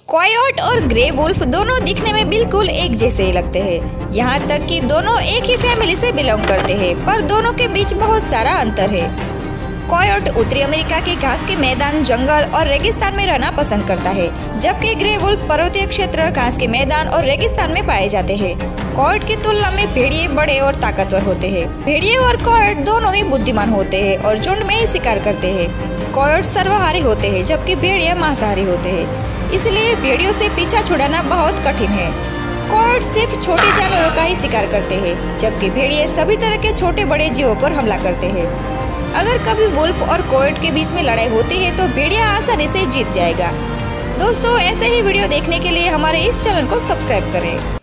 कॉयोट और grey wolf दोनों दिखने में बिल्कुल एक जैसे ही लगते हैं। यहाँ तक कि दोनों एक ही फैमिली से बिलोंग करते हैं, पर दोनों के बीच बहुत सारा अंतर है। कॉयोट उत्तरी अमेरिका के घास के मैदान, जंगल और रेगिस्तान में रहना पसंद करता है, जबकि ग्रे वुल्फ पर्वतीय क्षेत्र, घास के मैदान और रेगिस्तान में पाए जाते हैं। कॉयोट की तुलना में भेड़िए बड़े और ताकतवर होते हैं। भेड़िए और कॉयोट दोनों ही बुद्धिमान होते हैं और झुंड में ही शिकार करते हैं। कॉयोट सर्वाहारी होते हैं, जबकि भेड़िए मांसाहारी होते हैं, इसलिए भेड़ियों से पीछा छुड़ाना बहुत कठिन है। कॉयोट सिर्फ छोटे जानवरों का ही शिकार करते हैं, जबकि भेड़िए सभी तरह के छोटे बड़े जीवों पर हमला करते हैं। अगर कभी वुल्फ और कॉयोट के बीच में लड़ाई होती है तो भेड़िया आसानी से जीत जाएगा। दोस्तों, ऐसे ही वीडियो देखने के लिए हमारे इस चैनल को सब्सक्राइब करें।